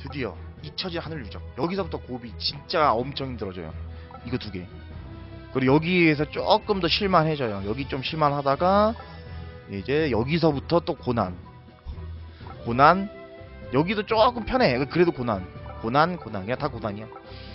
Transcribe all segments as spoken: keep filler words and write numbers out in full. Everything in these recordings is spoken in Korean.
드디어 잊혀진 하늘 유적. 여기서부터 고비 진짜 엄청 힘들어져요. 이거 두 개. 그리고 여기에서 조금 더 실만해져요. 여기 좀 실만하다가 이제 여기서부터 또 고난. 고난. 여기도 조금 편해. 그래도 고난. 고난, 고난. 그냥 다 고난이야.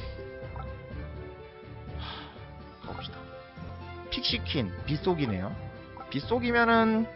하, 가봅시다. 픽시퀸, 빗속이네요. 빗속이면은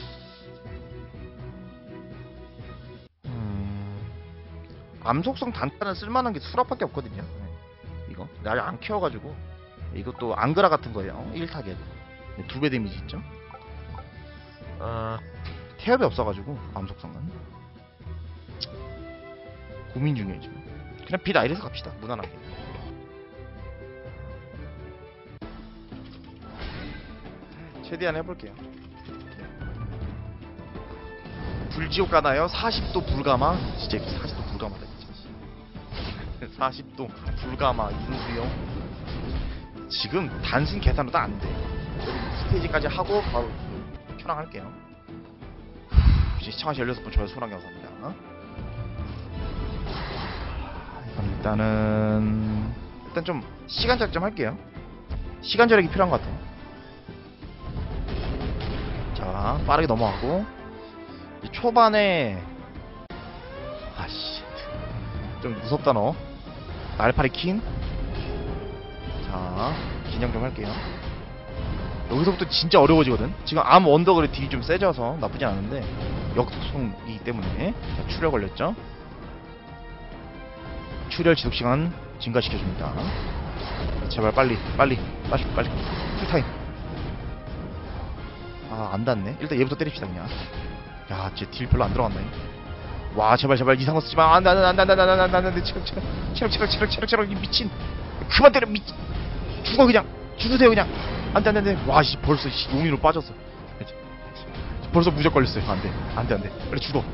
음... 암속성 단타는 쓸만한 게 수랍밖에 없거든요. 네. 이거 나 안 키워가지고 이것도 앙그라 같은 거예요. 일 타겟 두 배 데미지 있죠. 어... 태엽이 없어가지고 암속성은 고민 중이에요 지금. 그냥 빛 아이레스 갑시다. 무난하게. 최대한 해볼게요. 불지옥 가나요? 사십 도 불가마? 진짜 사십 도 불가마다 진짜. 사십 도 불가마 인수용. 지금 단순 계산으로도 안 돼. 스테이지까지 하고 바로 켜랑할게요. 시청하신 열여섯 분 좋아요 소랑 감사합니다. 일단은 일단 좀 시간 절약 좀 할게요. 시간 절약이 필요한 것 같아요. 자, 빠르게 넘어가고 초반에 아씨 좀 무섭다 너. 날파리 킨. 자, 긴장 좀 할게요. 여기서부터 진짜 어려워지거든. 지금 암 언더글의 딜이 좀 세져서 나쁘지 않은데 역속성이기 때문에. 자, 출혈 걸렸죠. 출혈 지속시간 증가시켜줍니다. 제발 빨리 빨리 빨리 빨리 풀타임. 아 안닿네. 일단 얘부터 때립시다 그냥. 야 쟤 딜 별로 안 들어갔네. 와 제발 제발 이상한 거 쓰지마. 안돼 안돼 안돼 안돼 안돼 안돼 안돼. 체력 체력 체력 체력 체력 체력 체력 이 미친. 그만 때려 미친. 죽어 그냥. 죽으세요 그냥. 안돼 안돼 안돼. 와 씨 벌써 씨 용의로 빠졌어. 벌써 무적 걸렸어요. 안돼 안돼 안돼. 빨리 죽어.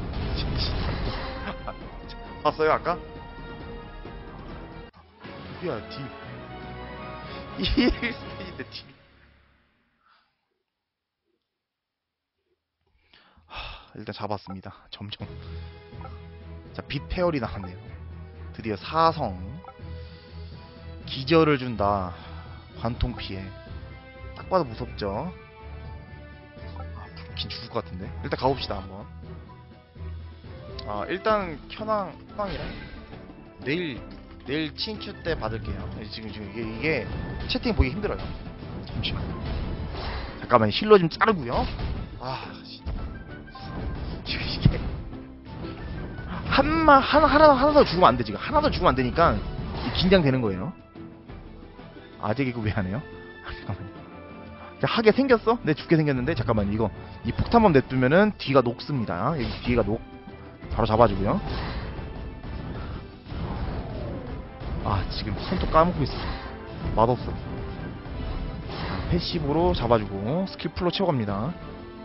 봤어요 아까? 야, 딜. 일 스테이지인데 딜. 하, 일단 잡았습니다. 점점. 자, 빛 페어리 나왔네요. 드디어 사성. 기절을 준다. 관통 피해. 딱 봐도 무섭죠? 아, 불킨 죽을 것 같은데. 일단 가봅시다, 한번. 아, 일단, 켜낭, 켜낭이랑. 내일, 내일 친큐 때 받을게요. 지금 지금 이게, 이게 채팅 보기 힘들어요. 잠시만. 잠깐만 힐러 좀 자르고요. 아 진짜. 지금 이게 한마 하나 하나 하나 더 죽으면 안 돼. 지금 하나 더 죽으면 안 되니까 긴장되는 거예요. 아직 이거 왜 안 해요? 잠깐만요. 하게 생겼어? 네 죽게 생겼는데 잠깐만 이거 이 폭탄범 냅두면은 뒤가 녹습니다. 여기 뒤가 녹. 바로 잡아주고요. 아 지금 손톱 까먹고 있어. 맛없어. 자, 패시브로 잡아주고 스킬 풀로 채워갑니다.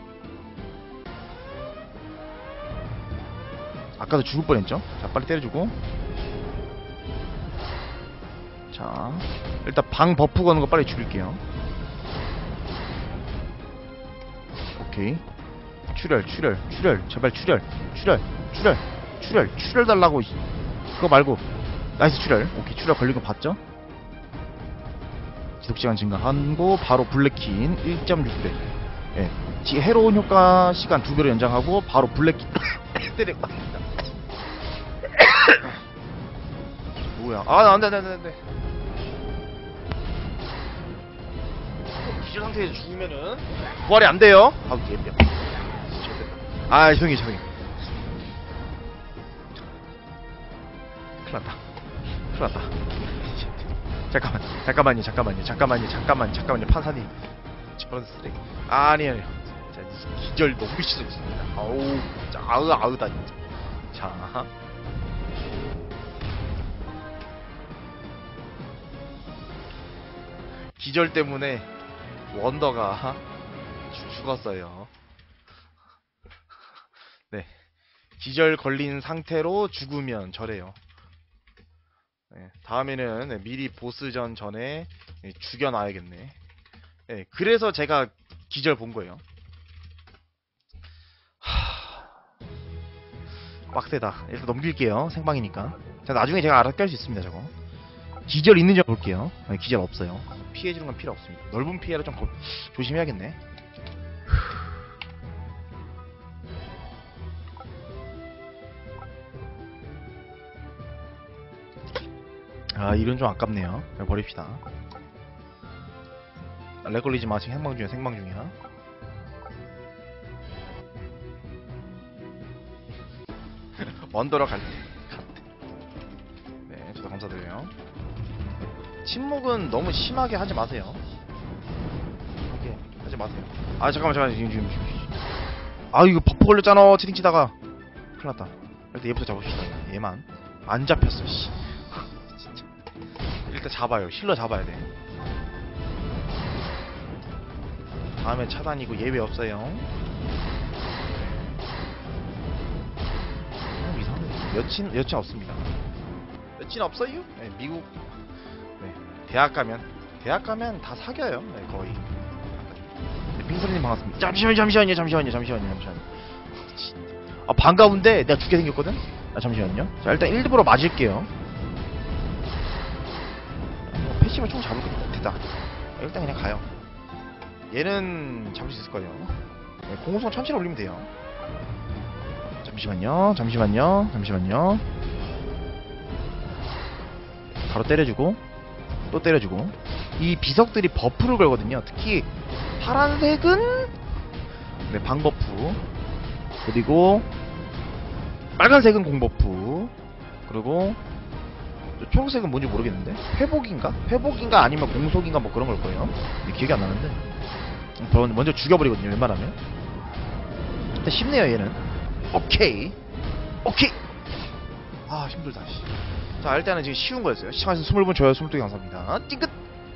아까도 죽을 뻔했죠. 자 빨리 때려주고. 자 일단 방 버프 거는 거 빨리 죽일게요. 오케이. 출혈 출혈 출혈 제발 출혈 출혈 출혈 출혈 출혈 달라고. 그거 말고 나이스 출혈. 오케이 출혈 걸린 거 봤죠? 지속시간 증가하고 바로 블랙킨 일 점 육 배. 예. 해로운 효과 시간 두 배로 연장하고 바로 블랙킨 때리고 갑니다. 뭐야? 아 안돼 안돼 안돼. 기절 상태에서 죽으면은 부활이 안 돼요. 아우 예쁘야. 아 형이 형이. 큰일났다. 큰일났다. 잠깐만 잠깐만요 잠깐만요 잠깐만요 잠깐만 잠깐만요 판사님. 저런 쓰레기. 아니 아니요. 자 기절 너무 싫습니다. 아우 자 아으 아으다 진짜. 자 기절 때문에 원더가 죽었어요. 네 기절 걸린 상태로 죽으면 저래요. 네, 다음에는 네, 미리 보스전 전에 네, 죽여놔야겠네. 네, 그래서 제가 기절 본 거예요. 하... 빡세다. 일단 넘길게요. 생방이니까. 자, 나중에 제가 알아서 깰 수 있습니다. 저거 기절 있는지 볼게요. 네, 기절 없어요. 피해주는 건 필요 없습니다. 넓은 피해를 좀 거, 조심해야겠네. 아, 이런 좀 아깝네요. 버립시다. 렉 걸리지 마. 지금 생방 중이야. 생방 중이야. 언더러 갈 때. 네, 저도 감사드려요. 침묵은 너무 심하게 하지 마세요. 오케이, 하지 마세요. 아, 잠깐만, 잠깐만. 지금, 지금, 지금. 아, 이거 버프 걸렸잖아. 채팅 치다가. 큰일 났다. 일단 얘부터 잡읍시다. 얘만. 안 잡혔어, 씨. 진짜. 일단 잡아요. 힐러 잡아야 돼. 다음에 차단이고 예외 없어요. 어, 이상해. 여친 여친 없습니다. 여친 없어요? 네, 미국. 네, 대학 가면 대학 가면 다 사겨요. 네, 거의. 네, 빙선님 반갑습니다. 잠시만요, 잠시만요, 잠시만요, 잠시만요, 잠시만요. 아, 반가운데 내가 죽게 생겼거든. 아, 잠시만요. 자, 일단 일부러 맞을게요. 어, 패시브 총 잡을 거 됐다. 아, 일단 그냥 가요. 얘는 잡을 수 있을 거예요. 네, 공호성 천칠 올리면 돼요. 잠시만요, 잠시만요, 잠시만요. 바로 때려주고 또 때려주고. 이 비석들이 버프를 걸거든요. 특히 파란색은 네, 방버프, 그리고 빨간색은 공버프, 그리고 초록색은 뭔지 모르겠는데 회복인가? 회복인가 아니면 공속인가 뭐 그런 걸 거예요. 기억이 안 나는데 먼저 죽여버리거든요. 웬만하면. 일단 쉽네요 얘는. 오케이 오케이. 아, 힘들다. 자, 일단은 지금 쉬운 거였어요. 시청하신 스물 분 좋아요 스물 개 감사합니다. 찡긋.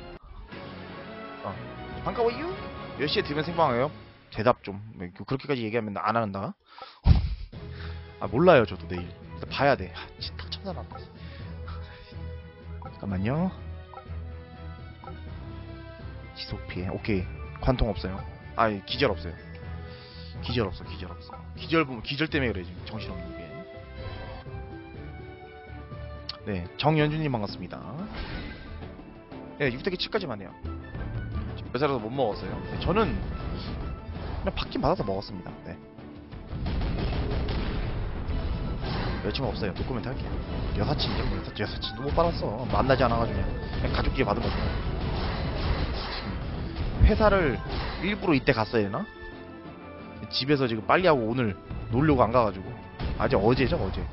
어, 반가워요. 몇 시에 들으면 생방해요? 대답 좀. 그렇게까지 얘기하면 안 한다. 아, 몰라요 저도. 내일 일단 봐야 돼. 아, 진짜 천사났다. 잠깐만요. 지속 피해. 오케이. 관통 없어요. 아, 기절 없어요. 기절 없어. 기절 없어. 기절 보면 기절 때문에 그래 지금. 정신없는 게. 네, 정연준님 반갑습니다. 네, 육대기 칠까지만 해요. 여자라도 못 먹었어요. 네, 저는 그냥 받긴 받아서 먹었습니다. 네. 여자친구 없어요. 노코멘트 할게요. 여사친이죠? 뭐 여사친, 여사친도 못 받았어. 만나지 않아가지고 그냥, 그냥 가족끼리 받은 거죠. 회사를 일부러 이때 갔어야 되나? 집에서 지금 빨리 하고 오늘 놀려고 안 가가지고. 아직 어제죠, 어제.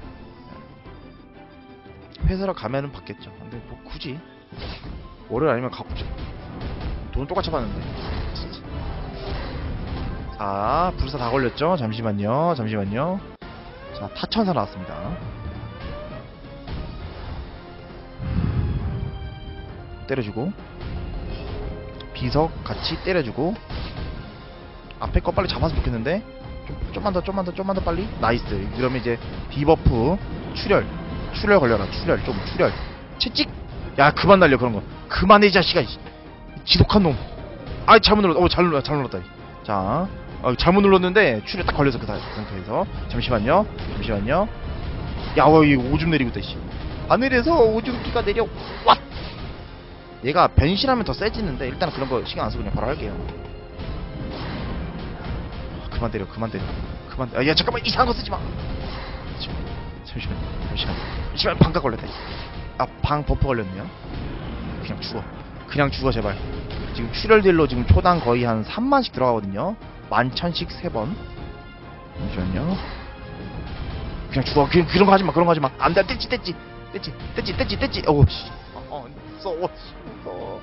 회사를 가면은 받겠죠. 근데 뭐 굳이 월요일 아니면 가보죠. 돈 똑같이 받는데. 진짜. 자, 불사 다 걸렸죠? 잠시만요, 잠시만요. 자, 타천사 나왔습니다. 때려주고 비석 같이 때려주고. 앞에 거 빨리 잡아서 좋겠는데. 좀, 좀만 더 좀만 더 좀만 더 빨리. 나이스. 그러면 이제 디버프 출혈 출혈 걸려라. 출혈 좀 출혈 채찍. 야, 그만 날려 그런 거. 그만해 이 자식아. 지독한 놈. 아이, 잘못 눌렀다. 어, 잘 눌렀다. 잘 눌렀다. 자, 어, 잘못 눌렀는데 출혈 딱 걸려서 그 상태에서. 잠시만요. 잠시만요. 야, 어, 이 오줌 내리고 있다. 씨. 하늘에서 오줌기가 내려. 왓. 얘가 변신하면 더 세지는데 일단 그런 거 신경 안 쓰고 그냥 바로 할게요. 그만 때려, 그만 때려, 그만. 아, 야, 잠깐만, 이상한 거 쓰지 마. 잠시만, 잠시만, 잠시만. 방각 걸렸다. 아, 방 버프 걸렸네요. 그냥 죽어, 그냥 죽어 제발. 지금 출혈딜로 지금 초당 거의 한 삼만씩 들어가거든요. 만천씩 세 번. 잠시만요. 그냥 죽어. 그, 그런 거 하지 마, 그런 거 하지 마. 안 돼, 떼찌, 떼찌, 떼찌, 떼찌, 떼찌, 떼찌. 어우 씨. 어, 어, 무서워, 무서워.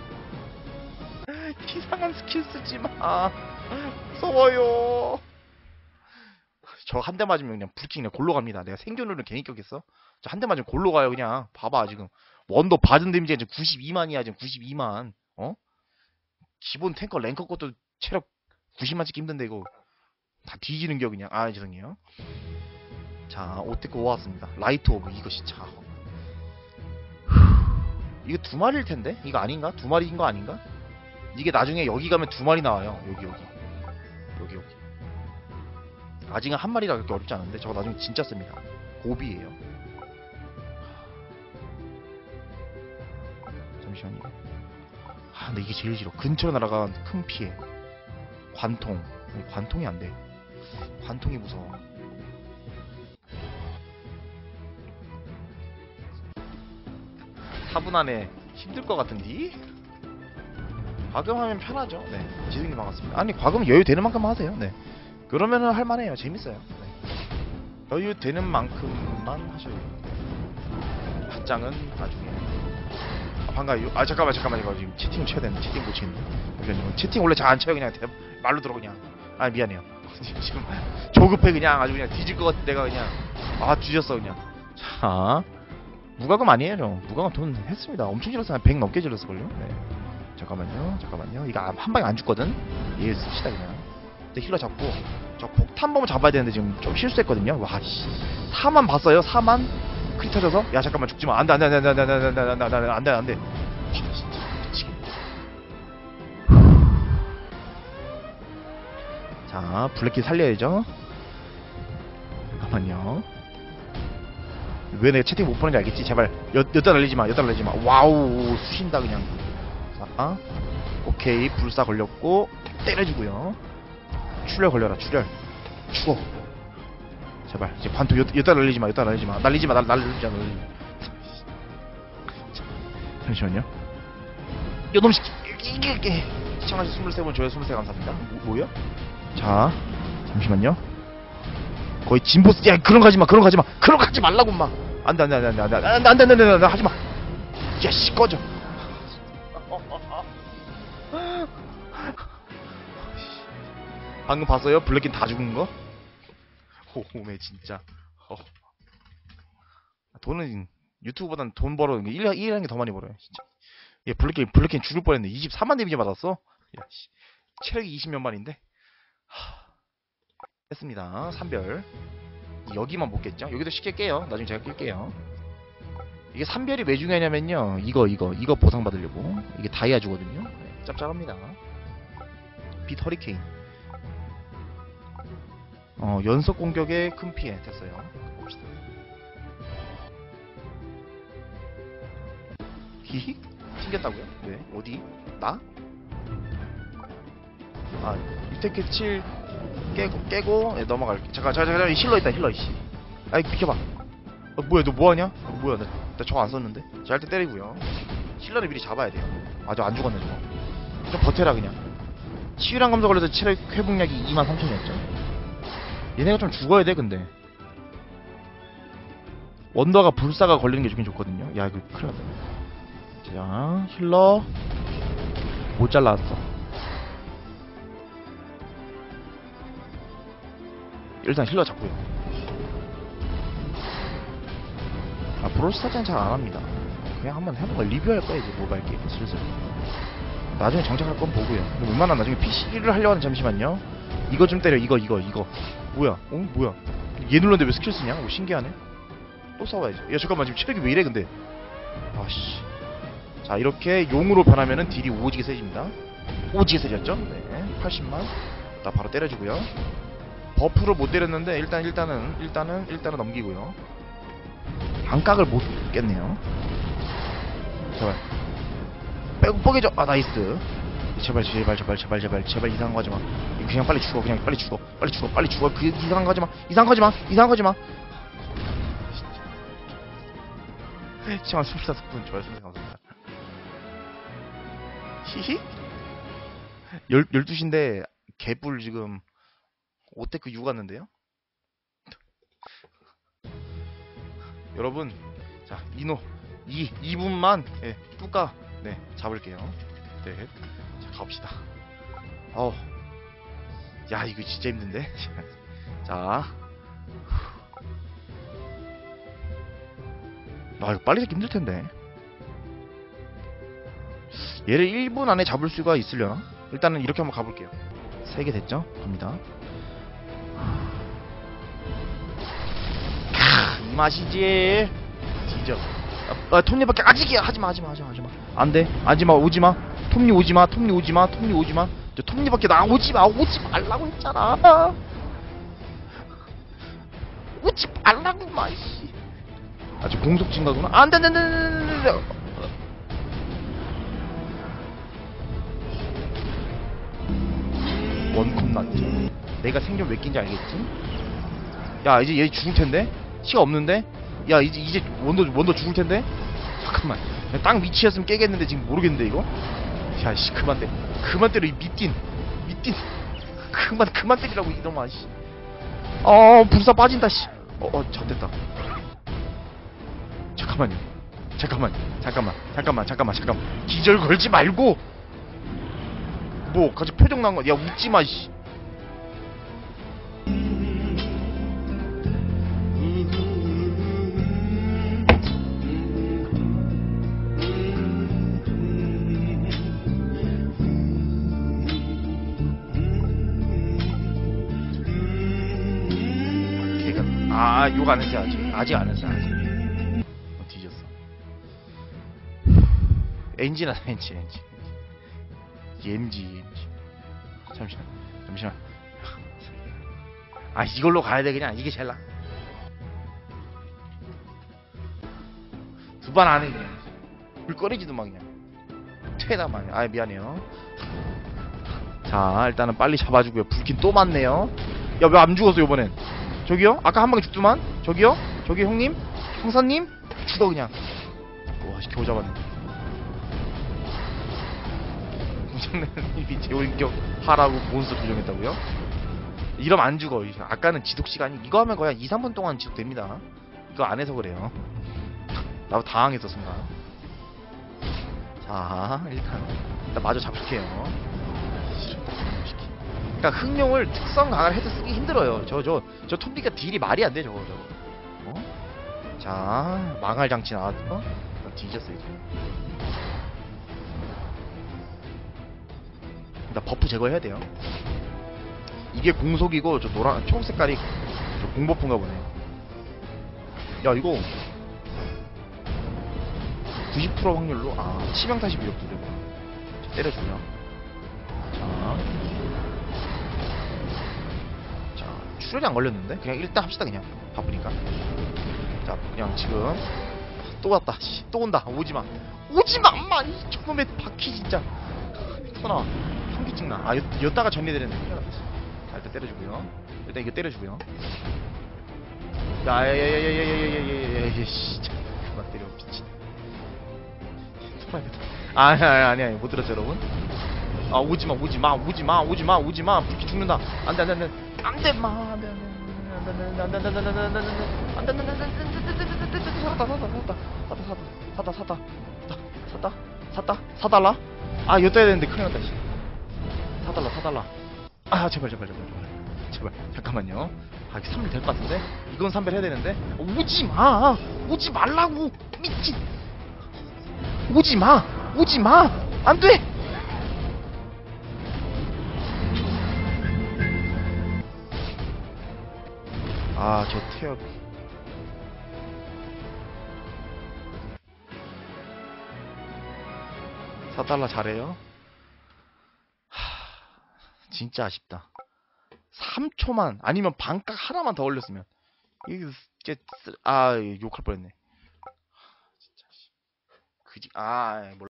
이상한 스킬 쓰지 마. 무서워요. 저 한 대 맞으면 그냥 불킹 그냥 골로 갑니다. 내가 생존율은 괜히 꼈겠어? 저 한 대 맞으면 골로 가요 그냥. 봐봐 지금 원더 받은 데미지가 지금 구십이만이야 지금. 구십이만. 어? 기본 탱커 랭커 것도 체력 구십만 찍기 힘든데 이거 다 뒤지는 겨 그냥. 아, 죄송해요. 자, 오테크 오왔습니다. 라이트 오브. 이거 진짜 이거 두 마리일 텐데? 이거 아닌가? 두 마리인 거 아닌가? 이게 나중에 여기 가면 두 마리 나와요. 여기 여기 여기 여기. 아직은 한 마리가 그렇게 어렵지 않은데 저거 나중에 진짜 씁니다. 고비예요. 잠시만요. 아, 근데 이게 제일 싫어. 근처로 날아간 큰 피해. 관통. 관통이 안 돼. 관통이 무서워. 사 분 안에 힘들 것 같은데? 과금하면 편하죠. 네. 지승님 반갑습니다. 아니, 과금 여유 되는 만큼만 하세요. 네. 그러면은 할만해요. 재밌어요. 네. 여유 되는 만큼만 하셔야 돼요. 받장은 나중에. 아, 반가워요. 아, 잠깐만, 잠깐만. 이거 지금 채팅 쳐야 되는데, 채팅 못 치는데. 그러니까 채팅 원래 잘 안 쳐요. 그냥 대, 말로 들어, 그냥. 아, 미안해요. 지금 조급해, 그냥. 아주 그냥 뒤질 것 같아. 내가 그냥. 아, 뒤졌어, 그냥. 자. 무과금 아니에요. 저. 무과금 돈 했습니다. 엄청 질렀어. 한 백 넘게 질렀을걸요? 네. 잠깐만요. 잠깐만요. 이거 한 방에 안 죽거든? 얘 씁시다, 그냥. 근데 힐러 잡고. 저 폭탄 bomb 잡아야 되는데 지금 좀 실수했거든요. 와, 씨. 사만 봤어요? 사만? 크리 터져서? 야, 잠깐만 죽지 마. 안 돼, 안 돼, 안 돼, 안 돼, 안 돼, 안 돼, 안 돼, 안 돼, 안 돼, 안 돼. 와, 진짜 미치겠네. 자, 블랙키 살려야죠. 잠깐만요. 왜 내가 채팅 못 보는지 알겠지? 제발 여, 여따 날리지마, 여따 날리지마. 와우, 수신다 그냥. 자, 오케이. 불사 걸렸고 때려주고요. 출혈 걸려라, 출혈. 죽어. 제발 이제 관통 여, 여따 날리지마, 여따 날리지마. 날리지마, 날 날리지마, 날리지마. 잠시만요. 요놈 시키 이게 이게 시청하신 스물세 분 좋아요 스물세 감사합니다. 뭐, 뭐야? 자, 잠시만요. 거의 진보스. 야, 그런 거 하지마, 그런 거 하지마, 그런 거 하지 말라고 마. 안돼, 안돼, 안돼, 안돼, 안돼, 안돼, 안돼, 안돼, 안돼, 하지마. 야씨, 꺼져. 방금 봤어요? 블랙킨 다 죽은 거? 오메 진짜. 어. 돈은 유튜브보단 돈 벌어 일 일하는 게 더 많이 벌어요 진짜. 얘 블랙킨 블랙킨 죽을 뻔했네. 이십사만 데미지 받았어. 야씨, 체력이 이십몇 만인데. 하... 했습니다. 삼별. 여기만 못 깼죠? 여기도 쉽게 깨요. 나중에 제가 깰게요. 이게 삼별이 왜 중요하냐면요, 이거 이거 이거 보상 받으려고. 이게 다이아 주거든요. 네, 짭짤합니다. 빛 허리케인. 어, 연속 공격에 큰 피해 됐어요. 봅시다. 히히? 튕겼다고요? 왜? 어디? 나? 아, 유테크 칠 깨고 깨고 네, 넘어갈게. 잠깐, 잠깐, 잠깐, 힐러 있다, 힐러 이씨. 아이, 비켜봐. 어, 뭐야, 너 뭐하냐? 어, 뭐야, 나, 나 저거 안 썼는데. 자, 할 때 때리고요. 힐러를 미리 잡아야 돼요. 아, 저 안 죽었네, 저거. 좀 버텨라, 그냥. 치유랑 감소 걸려서 체력 회복약이 이만 삼천이었죠. 얘네가 좀 죽어야 돼, 근데. 원더가 불사가 걸리는 게 좋긴 좋거든요. 야, 이거 큰일 났다. 자, 힐러. 못 잘라왔어. 일단 힐러 잡고요. 아, 브롤스타즈는 잘 안합니다. 그냥 한번 해보고 리뷰할 거야, 이제 모바일 게임 슬슬. 나중에 장착할 건 보고요. 웬만하면 나중에 피씨를 하려고 하는. 잠시만요. 이거 좀 때려. 이거 이거 이거 뭐야? 어? 뭐야? 얘 눌렀는데 왜 스킬 쓰냐? 오, 신기하네. 또 싸워야지. 야, 잠깐만, 지금 체력이 왜 이래 근데. 아씨. 자, 이렇게 용으로 변하면은 딜이 오지게 세집니다. 오지게 세졌죠? 네. 팔십만. 나 바로 때려주고요. 버프를 못 때렸는데 일단 일단은 일단은 일단은 넘기고요. 반각을 못 깼네요. 제발 빼고 뽀개줘. 아, 나이스. 제발 제발 제발 제발 제발 제발 이상한 거 하지마. 그냥 빨리 죽어. 그냥 빨리 죽어. 빨리 죽어. 빨리 죽어. 그 이상한 거 하지마. 이상한 거 하지마. 이상한 거 하지마. 시간 스물다섯 분 좋아요. 감사합니다. 히히? 열, 열두 시인데 개뿔 지금 오테크 육 왔는데요? 여러분, 자, 이노 이, 이 분만 예, 뚜까 네, 잡을게요. 네. 자, 가봅시다. 어. 야, 이거 진짜 힘든데? 자. 아, 이거 빨리 잡기 힘들텐데. 얘를 일 분 안에 잡을 수가 있으려나? 일단은 이렇게 한번 가볼게요. 세 개 됐죠? 갑니다. 이 맛이지. 뒤져. 아, 아, 톱니밖에 아직이야. 하지마, 하지마, 하지마, 하지마. 안돼. 하지마, 오지마. 톱니 오지마, 톱니 오지마, 톱니 오지마. 저 톱니밖에 나 오지마, 오지 말라고 했잖아. 오지 말라고 마씨. 아주 공속 증가구나. 안돼 안돼 안돼 안돼. 원컵 났죠. 내가 생존 몇 개인지 알겠지? 야 이제 얘 죽을 텐데? 시가 없는데? 야 이제 이제 원더 원더 죽을 텐데? 잠깐만. 야, 땅 위치였으면 깨겠는데 지금 모르겠는데 이거? 야씨 그만 때 그만 때려 이 미띤 미띤 그만 그만 때리라고 이놈아 씨. 어 불사 빠진다 씨. 어어 잡됐다. 잠깐만요. 잠깐만 잠깐만 잠깐만 잠깐만 잠깐만 기절 걸지 말고 뭐 같이 표정 나온 거야. 웃지마 씨. 아, 욕 안 했어, 아직. 아직 안 했어, 아직. 어, 뒤졌어. 엔진 하다, 엔진, 엔진. 엠지, 엠지. 잠시만, 잠시만. 아, 이걸로 가야 돼, 그냥. 이게 제일 나. 두 번 안 해, 그냥. 불 꺼내지도 마, 그냥. 퇴다, 마. 아, 미안해요. 자, 일단은 빨리 잡아주고요. 불킨 또 맞네요. 야, 왜 안 죽었어, 요번엔? 저기요? 아까 한 방에 죽더만? 저기요? 저기 형님? 형사님? 죽어 그냥. 와 겨우 잡았네. 무장님이 제오인격 하라고 몬스터 조정했다고요? 이러면 안 죽어. 아까는 지속시간이 이거 하면 거의 이, 삼 분 동안 지속됩니다. 이거 안 해서 그래요. 나도 당황했어 순간. 자 일단 일단 마저 잡을게요. 그러니까 흑룡을 특성 강화를 해서 쓰기 힘들어요. 저 저 저 톰비가 딜이 말이 안 돼 저거 저거. 어? 자 망할 장치 나왔어? 어? 뒤졌어 이제. 나 버프 제거해야 돼요. 이게 공속이고 저 노란 초록 색깔이 저 공버프인가 보네. 야 이거 구십 퍼센트 확률로 아 치명타시 위력 두려고 때려주면. 자. 출혈이 안 걸렸는데? 그냥 일단 합시다 그냥 바쁘니까. 자 그냥 지금 또 왔다 씨, 또 온다. 오지마 오지마 엄마 이 저놈의 바퀴 진짜 터나 현기증 나. 아 여, 여따가 전리되는데 자 일단 때려주고요. 일단 이거 때려주고요. 야야야야야야야야야야야 씨 그만 때려 미친. 아니 아니 아니 못 들었죠 여러분? 아 오지마 오지마 오지마 오지마 오지마 불키 죽는다. 안돼 안돼 안돼 안돼 마 안돼 안돼 안돼 안돼 안돼 안돼 안돼 안돼 안돼 안돼 살았다 살았다 살았다 살았다 살았다 샀다 샀다 사달라. 아 이거 떠야 되는데 큰일 났다 씨. 사달라 사달라. 아 제발 제발 제발 제발 제발 잠깐만요. 아 이게 삼 일 될 것 같은데 이건 삼 배 해야 되는데. 오지마 오지 말라고 미친. 오지마 오지마 안돼. 아, 저 태엽. 사 달러 잘해요? 하, 진짜 아쉽다. 삼 초만, 아니면 반값 하나만 더 올렸으면. 이게, 이제, 아, 욕할 뻔했네. 진짜, 그지, 아, 몰라.